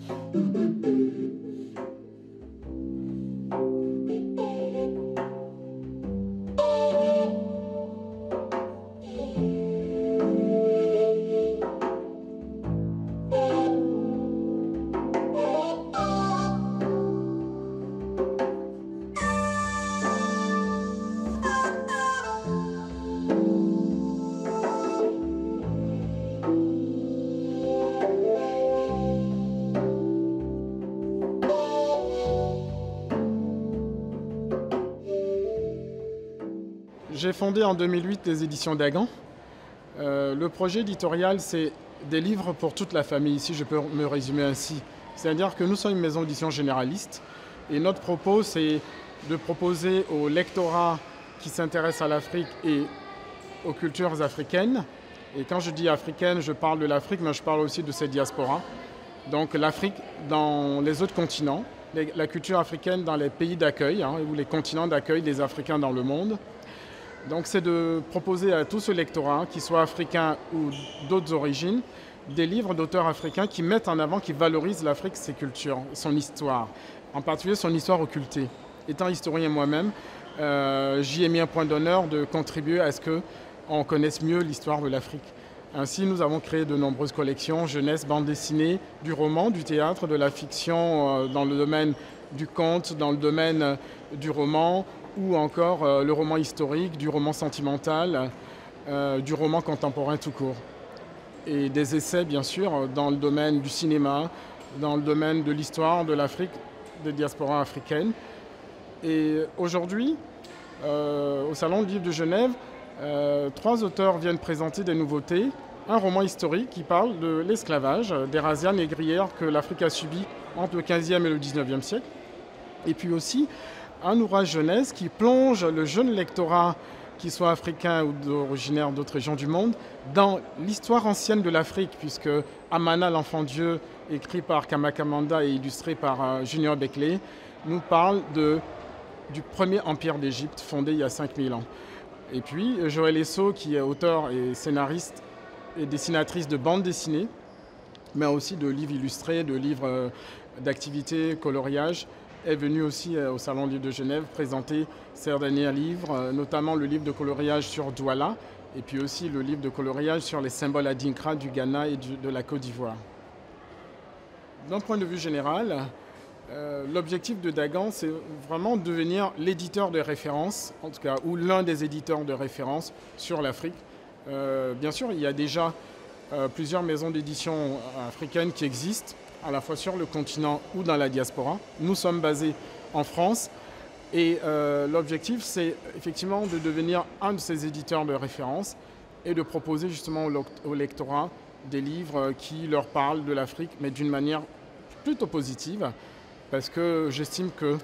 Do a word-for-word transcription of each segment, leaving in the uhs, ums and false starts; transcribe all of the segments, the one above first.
J'ai fondé en deux mille huit les éditions Dagan. Euh, le projet éditorial, c'est des livres pour toute la famille, si je peux me résumer ainsi. C'est-à-dire que nous sommes une maison d'édition généraliste et notre propos, c'est de proposer au lectorat qui s'intéresse à l'Afrique et aux cultures africaines. Et quand je dis africaine, je parle de l'Afrique, mais je parle aussi de cette diaspora. Donc l'Afrique dans les autres continents, les, la culture africaine dans les pays d'accueil, hein, ou les continents d'accueil des Africains dans le monde. Donc c'est de proposer à tout ce lectorat, qu'il soit africain ou d'autres origines, des livres d'auteurs africains qui mettent en avant, qui valorisent l'Afrique, ses cultures, son histoire, en particulier son histoire occultée. Étant historien moi-même, euh, j'y ai mis un point d'honneur de contribuer à ce qu'on connaisse mieux l'histoire de l'Afrique. Ainsi, nous avons créé de nombreuses collections, jeunesse, bande dessinée, du roman, du théâtre, de la fiction euh, dans le domaine du conte, dans le domaine euh, du roman, ou encore euh, le roman historique, du roman sentimental, euh, du roman contemporain tout court. Et des essais, bien sûr, dans le domaine du cinéma, dans le domaine de l'histoire de l'Afrique, des diasporas africaines. Et aujourd'hui, euh, au Salon du Livre de Genève, euh, trois auteurs viennent présenter des nouveautés. Un roman historique qui parle de l'esclavage, des razzias négrières que l'Afrique a subies entre le quinzième et le dix-neuvième siècle. Et puis aussi, un ouvrage jeunesse qui plonge le jeune lectorat, qu'il soit africain ou originaire d'autres régions du monde, dans l'histoire ancienne de l'Afrique, puisque Amana, l'enfant Dieu, écrit par Kamakamanda et illustré par Junior Beckley, nous parle de, du premier empire d'Égypte, fondé il y a cinq mille ans. Et puis, Joël Esso, qui est auteur et scénariste et dessinatrice de bandes dessinées, mais aussi de livres illustrés, de livres d'activités, coloriage, est venu aussi au Salon du Livre de Genève présenter ses derniers livres, notamment le livre de coloriage sur Douala, et puis aussi le livre de coloriage sur les symboles adinkra du Ghana et du, de la Côte d'Ivoire. D'un point de vue général, euh, l'objectif de Dagan, c'est vraiment de devenir l'éditeur de référence, en tout cas, ou l'un des éditeurs de référence sur l'Afrique. Euh, bien sûr, il y a déjà euh, plusieurs maisons d'édition africaines qui existent, à la fois sur le continent ou dans la diaspora. Nous sommes basés en France et euh, l'objectif, c'est effectivement de devenir un de ces éditeurs de référence et de proposer justement au lectorat des livres qui leur parlent de l'Afrique, mais d'une manière plutôt positive, parce que j'estime que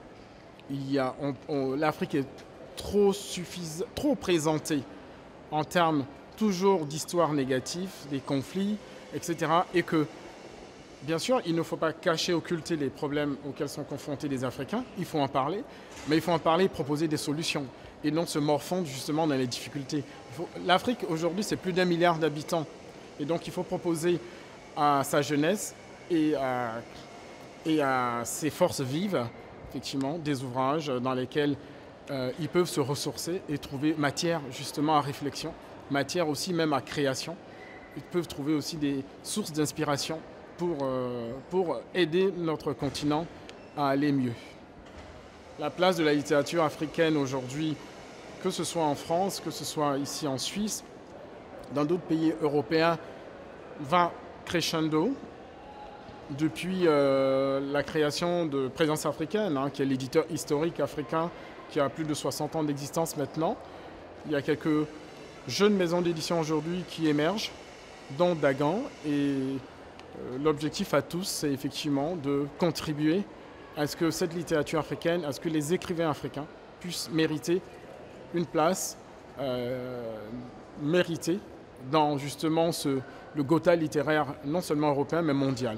l'Afrique est trop, suffis, trop présentée en termes toujours d'histoires négatives, des conflits, et cetera, et que bien sûr, il ne faut pas cacher, occulter les problèmes auxquels sont confrontés les Africains. Il faut en parler, mais il faut en parler et proposer des solutions et non se morfondre justement dans les difficultés. L'Afrique, aujourd'hui, c'est plus d'un milliard d'habitants. Et donc, il faut proposer à sa jeunesse et à, et à ses forces vives, effectivement, des ouvrages dans lesquels euh, ils peuvent se ressourcer et trouver matière justement à réflexion, matière aussi même à création. Ils peuvent trouver aussi des sources d'inspiration Pour, euh, pour aider notre continent à aller mieux. La place de la littérature africaine aujourd'hui, que ce soit en France, que ce soit ici en Suisse, dans d'autres pays européens, va crescendo depuis euh, la création de Présence africaine, hein, qui est l'éditeur historique africain qui a plus de soixante ans d'existence maintenant. Il y a quelques jeunes maisons d'édition aujourd'hui qui émergent, dont Dagan, et l'objectif à tous, c'est effectivement de contribuer à ce que cette littérature africaine, à ce que les écrivains africains puissent mériter une place euh, méritée dans justement ce, le Gotha littéraire non seulement européen mais mondial.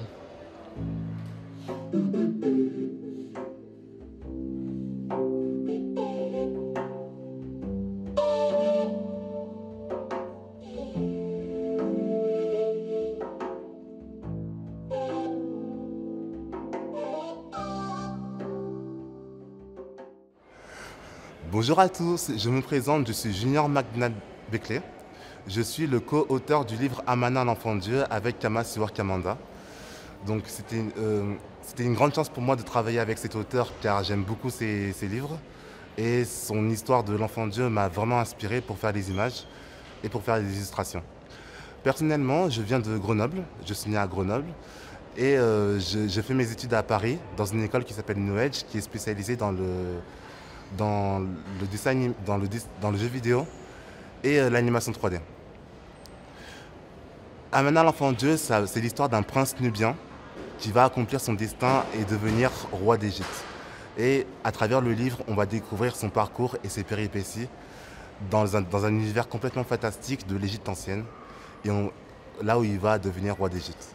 Bonjour à tous, je me présente, je suis Junior Magnan Beckley. Je suis le co-auteur du livre Amana l'enfant de Dieu avec Kama Siwar Kamanda. Donc c'était euh, c'était une grande chance pour moi de travailler avec cet auteur car j'aime beaucoup ses, ses livres. Et son histoire de l'enfant de Dieu m'a vraiment inspiré pour faire des images et pour faire des illustrations. Personnellement, je viens de Grenoble, je suis né à Grenoble. Et euh, je, je fais mes études à Paris, dans une école qui s'appelle New Edge, qui est spécialisée dans le, dans le, dessin, dans le, dans le jeu vidéo et euh, l'animation trois D. Amana l'enfant de Dieu, c'est l'histoire d'un prince nubien qui va accomplir son destin et devenir roi d'Égypte. Et à travers le livre, on va découvrir son parcours et ses péripéties dans un, dans un univers complètement fantastique de l'Égypte ancienne, et on, là où il va devenir roi d'Égypte.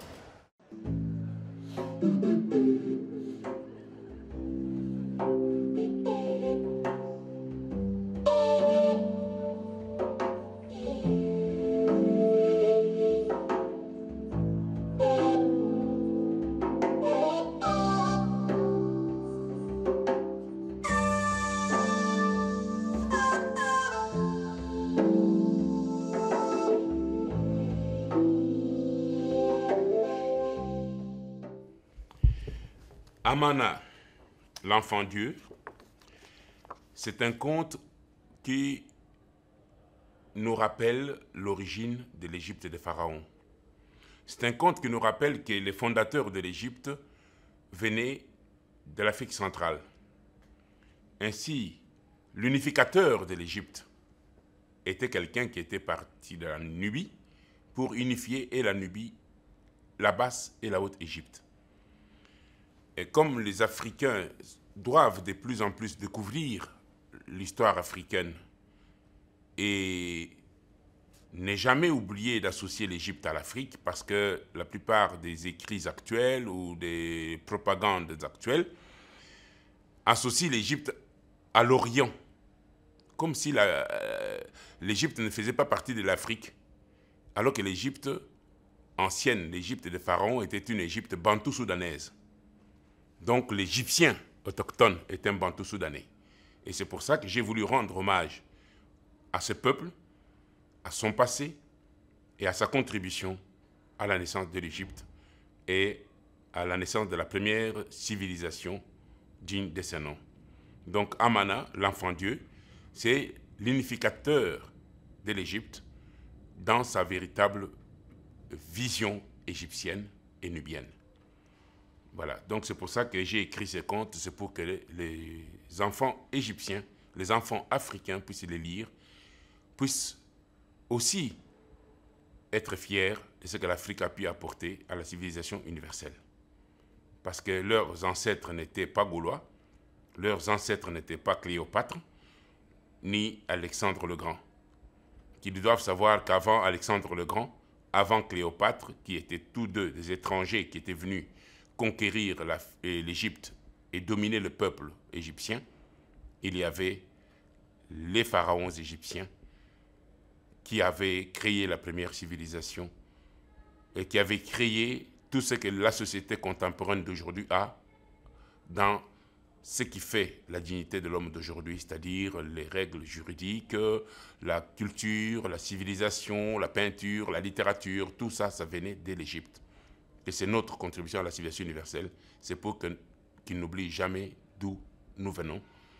Amana, l'enfant Dieu, c'est un conte qui nous rappelle l'origine de l'Égypte des pharaons. C'est un conte qui nous rappelle que les fondateurs de l'Égypte venaient de l'Afrique centrale. Ainsi, l'unificateur de l'Égypte était quelqu'un qui était parti de la Nubie pour unifier et la Nubie, la basse et la haute Égypte. Et comme les Africains doivent de plus en plus découvrir l'histoire africaine et ne jamais oublier d'associer l'Égypte à l'Afrique, parce que la plupart des écrits actuels ou des propagandes actuelles associent l'Égypte à l'Orient, comme si l'Égypte ne faisait pas partie de l'Afrique, alors que l'Égypte ancienne, l'Égypte des pharaons, était une Égypte bantou-soudanaise. Donc l'Égyptien autochtone est un bantou soudanais. Et c'est pour ça que j'ai voulu rendre hommage à ce peuple, à son passé et à sa contribution à la naissance de l'Égypte et à la naissance de la première civilisation digne de ce nom. Donc Amana, l'enfant Dieu, c'est l'unificateur de l'Égypte dans sa véritable vision égyptienne et nubienne. Voilà, donc c'est pour ça que j'ai écrit ces contes, c'est pour que les, les enfants égyptiens, les enfants africains puissent les lire, puissent aussi être fiers de ce que l'Afrique a pu apporter à la civilisation universelle. Parce que leurs ancêtres n'étaient pas Gaulois, leurs ancêtres n'étaient pas Cléopâtre, ni Alexandre le Grand. Qu'ils doivent savoir qu'avant Alexandre le Grand, avant Cléopâtre, qui étaient tous deux des étrangers qui étaient venus conquérir l'Égypte et dominer le peuple égyptien, il y avait les pharaons égyptiens qui avaient créé la première civilisation et qui avaient créé tout ce que la société contemporaine d'aujourd'hui a dans ce qui fait la dignité de l'homme d'aujourd'hui, c'est-à-dire les règles juridiques, la culture, la civilisation, la peinture, la littérature, tout ça, ça venait de l'Égypte. Et c'est notre contribution à la civilisation universelle, c'est pour que, qu'il n'oublie jamais d'où nous venons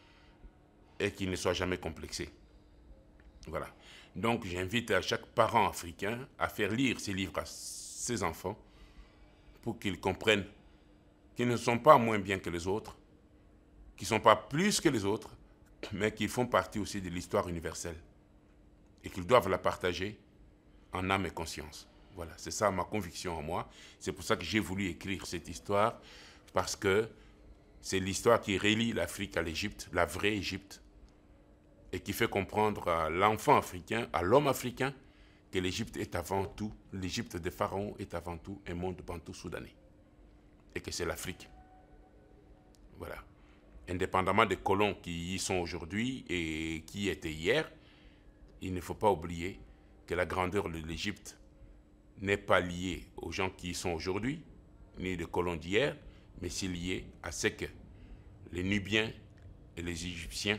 et qu'il ne soit jamais complexé. Voilà. Donc j'invite à chaque parent africain à faire lire ces livres à ses enfants pour qu'ils comprennent qu'ils ne sont pas moins bien que les autres, qu'ils ne sont pas plus que les autres, mais qu'ils font partie aussi de l'histoire universelle et qu'ils doivent la partager en âme et conscience. Voilà, c'est ça ma conviction en moi. C'est pour ça que j'ai voulu écrire cette histoire, parce que c'est l'histoire qui relie l'Afrique à l'Égypte, la vraie Égypte, et qui fait comprendre à l'enfant africain, à l'homme africain, que l'Égypte est avant tout, l'Égypte des pharaons est avant tout un monde bantou-soudanais, et que c'est l'Afrique. Voilà. Indépendamment des colons qui y sont aujourd'hui et qui y étaient hier, il ne faut pas oublier que la grandeur de l'Égypte n'est pas liée aux gens qui y sont aujourd'hui, ni les colons d'hier, mais c'est lié à ce que les Nubiens et les Égyptiens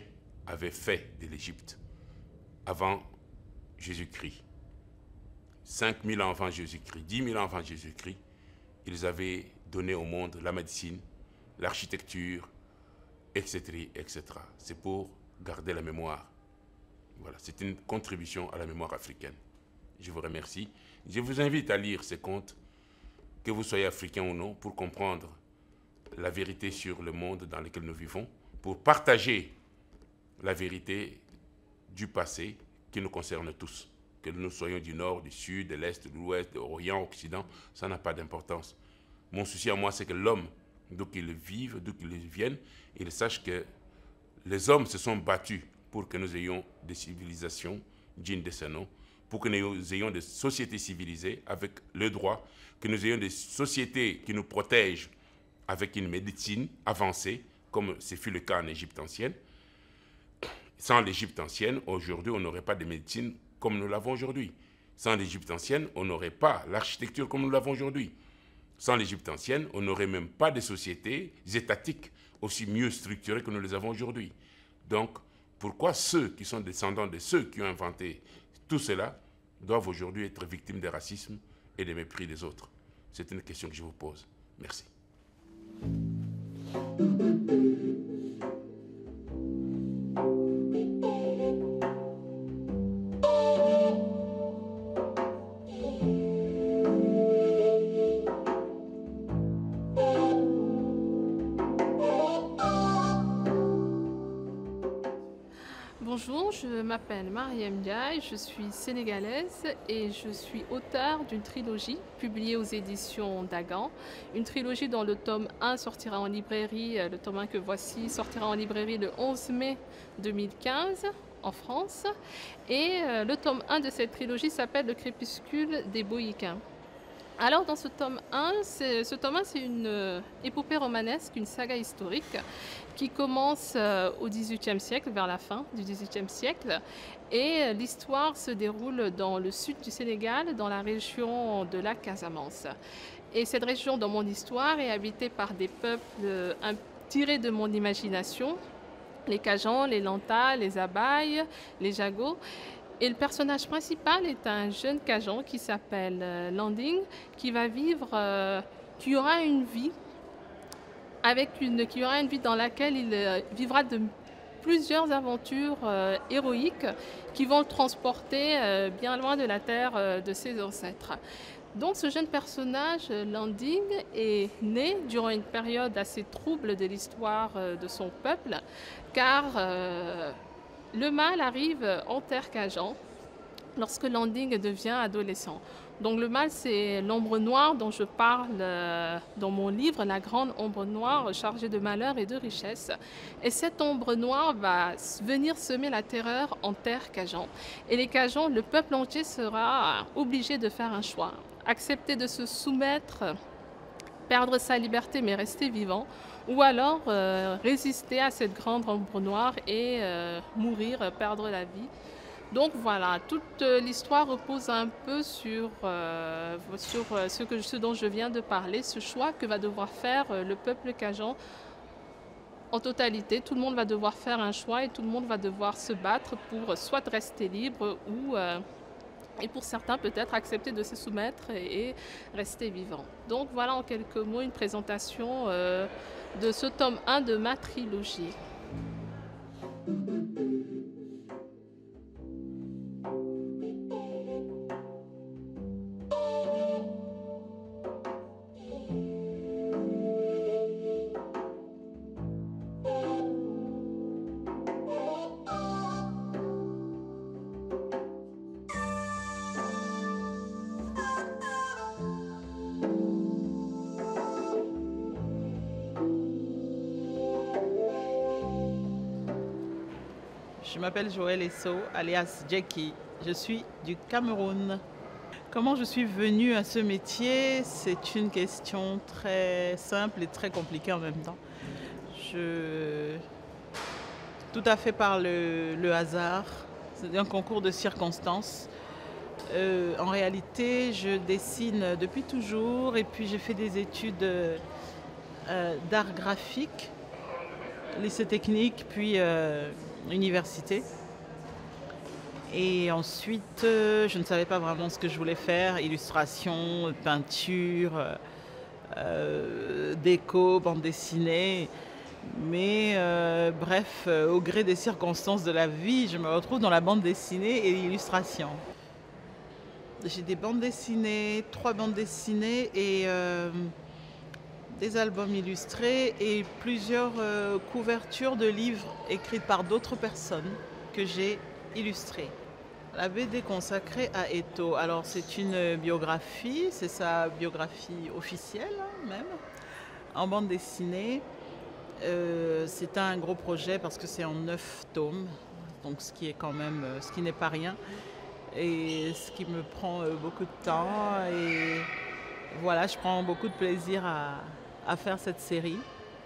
avaient fait de l'Égypte avant Jésus-Christ. cinq mille ans avant Jésus-Christ, dix mille ans avant Jésus-Christ, ils avaient donné au monde la médecine, l'architecture, et cetera, et cetera. C'est pour garder la mémoire. Voilà, c'est une contribution à la mémoire africaine. Je vous remercie. Je vous invite à lire ces contes, que vous soyez africain ou non, pour comprendre la vérité sur le monde dans lequel nous vivons, pour partager la vérité du passé qui nous concerne tous. Que nous soyons du nord, du sud, de l'est, de l'ouest, de l'orient, occident, ça n'a pas d'importance. Mon souci à moi, c'est que l'homme, d'où qu'il vive, d'où qu'il vienne, il sache que les hommes se sont battus pour que nous ayons des civilisations dignes de ce nom, pour que nous ayons des sociétés civilisées avec le droit, que nous ayons des sociétés qui nous protègent avec une médecine avancée, comme ce fut le cas en Égypte ancienne. Sans l'Égypte ancienne, aujourd'hui, on n'aurait pas de médecine comme nous l'avons aujourd'hui. Sans l'Égypte ancienne, on n'aurait pas l'architecture comme nous l'avons aujourd'hui. Sans l'Égypte ancienne, on n'aurait même pas de sociétés étatiques aussi mieux structurées que nous les avons aujourd'hui. Donc, pourquoi ceux qui sont descendants de ceux qui ont inventé tout cela doivent aujourd'hui être victimes de racisme et de mépris des autres? C'est une question que je vous pose. Merci. Bonjour, je m'appelle Mariam Ndiaye, je suis sénégalaise et je suis auteure d'une trilogie publiée aux éditions Dagan. Une trilogie dont le tome un sortira en librairie, le tome un que voici sortira en librairie le onze mai deux mille quinze en France. Et le tome un de cette trilogie s'appelle Le crépuscule des Boïcains. Alors dans ce tome un, ce tome un c'est une épopée romanesque, une saga historique qui commence euh, au dix-huitième siècle, vers la fin du dix-huitième siècle. Et euh, l'histoire se déroule dans le sud du Sénégal, dans la région de la Casamance. Et cette région, dans mon histoire, est habitée par des peuples euh, tirés de mon imagination, les Kajans, les Lanta, les Abaï, les Jago. Et le personnage principal est un jeune Kajan qui s'appelle euh, Landing, qui va vivre, euh, qui aura une vie, avec une, qui aura une vie dans laquelle il euh, vivra de plusieurs aventures euh, héroïques qui vont le transporter euh, bien loin de la terre euh, de ses ancêtres. Donc ce jeune personnage, Landing, est né durant une période assez trouble de l'histoire euh, de son peuple, car euh, le mal arrive en terre Kajan lorsque Landing devient adolescent. Donc le mal, c'est l'ombre noire dont je parle dans mon livre, La grande ombre noire chargée de malheur et de richesse. Et cette ombre noire va venir semer la terreur en terre Kajan. Et les Kajans, le peuple entier sera obligé de faire un choix. Accepter de se soumettre, perdre sa liberté mais rester vivant, ou alors euh, résister à cette grande ombre noire et euh, mourir, perdre la vie. Donc voilà, toute l'histoire repose un peu sur, euh, sur ce, que, ce dont je viens de parler, ce choix que va devoir faire le peuple Kajan en totalité. Tout le monde va devoir faire un choix et tout le monde va devoir se battre pour soit rester libre ou, euh, et pour certains peut-être accepter de se soumettre et, et rester vivant. Donc voilà en quelques mots une présentation euh, de ce tome un de ma trilogie. Je m'appelle Joël Esso, alias Jackie. Je suis du Cameroun. Comment je suis venue à ce métier? C'est une question très simple et très compliquée en même temps. Je... Tout à fait par le, le hasard. C'est un concours de circonstances. Euh, en réalité, je dessine depuis toujours et puis j'ai fait des études euh, d'art graphique, lycée technique, puis... Euh, université. Et ensuite, euh, je ne savais pas vraiment ce que je voulais faire, illustration, peinture, euh, déco, bande dessinée. Mais euh, bref, euh, au gré des circonstances de la vie, je me retrouve dans la bande dessinée et l'illustration. J'ai des bandes dessinées, trois bandes dessinées et euh, des albums illustrés et plusieurs euh, couvertures de livres écrites par d'autres personnes que j'ai illustrées. La B D consacrée à Eto, alors c'est une biographie, c'est sa biographie officielle même, en bande dessinée. Euh, c'est un gros projet parce que c'est en neuf tomes, donc ce qui est quand même, ce qui n'est pas rien. Et ce qui me prend beaucoup de temps et voilà, je prends beaucoup de plaisir à, à faire cette série,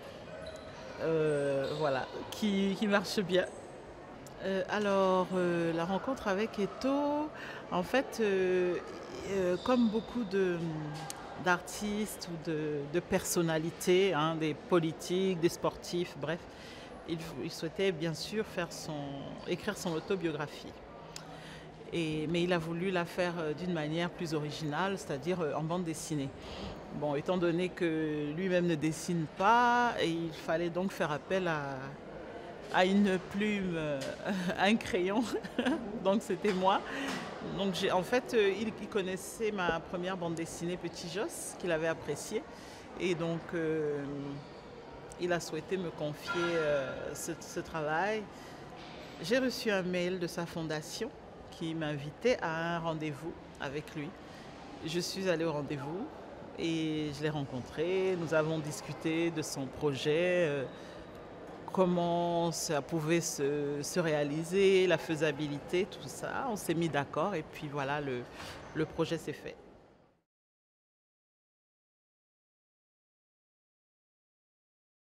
euh, voilà, qui, qui marche bien. Euh, alors, euh, la rencontre avec Eto, en fait, euh, euh, comme beaucoup de, d'artistes ou de, de personnalités, hein, des politiques, des sportifs, bref, il, il souhaitait bien sûr faire son, écrire son autobiographie. Et, mais il a voulu la faire d'une manière plus originale, c'est-à-dire en bande dessinée. Bon, étant donné que lui-même ne dessine pas, il fallait donc faire appel à, à une plume, à un crayon, donc c'était moi. Donc j'ai, en fait, il, il connaissait ma première bande dessinée Petit Joss, qu'il avait appréciée, et donc euh, il a souhaité me confier euh, ce, ce travail. J'ai reçu un mail de sa fondation qui m'invitait à un rendez-vous avec lui. Je suis allée au rendez-vous et je l'ai rencontré. Nous avons discuté de son projet, euh, comment ça pouvait se, se réaliser, la faisabilité, tout ça. On s'est mis d'accord et puis voilà, le, le projet s'est fait.